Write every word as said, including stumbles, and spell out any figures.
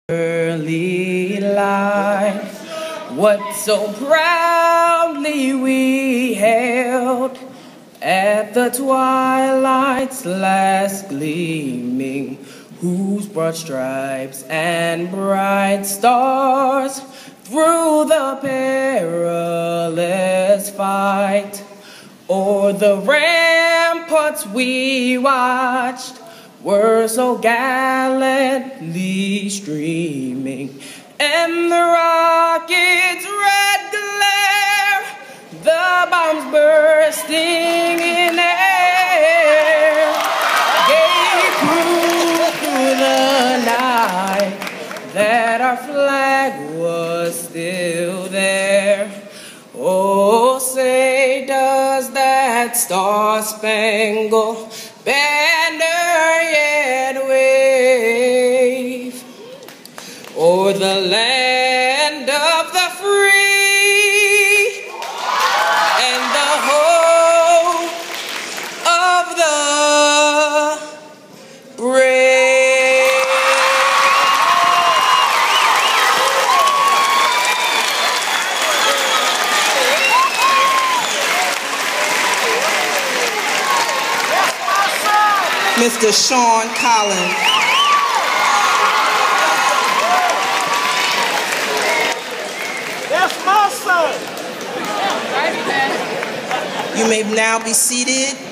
early light, what so proudly we held at the twilight's last gleaming, whose broad stripes and bright stars through the perilous fight o'er the ramparts we watched were so gallantly streaming, and the rocket's red glare, the bombs bursting in air, gave proof through the night that our flag was still there. Oh, say does that star-spangled banner yet wave o'er the land of the free and the hope of the brave? Mister Sean Collins. That's my son. You may now be seated.